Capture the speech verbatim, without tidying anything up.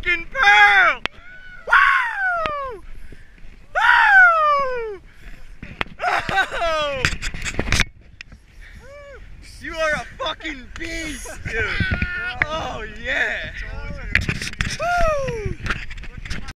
fucking pearl! Woo! Woo! Oh! You are a fucking beast, dude! Oh,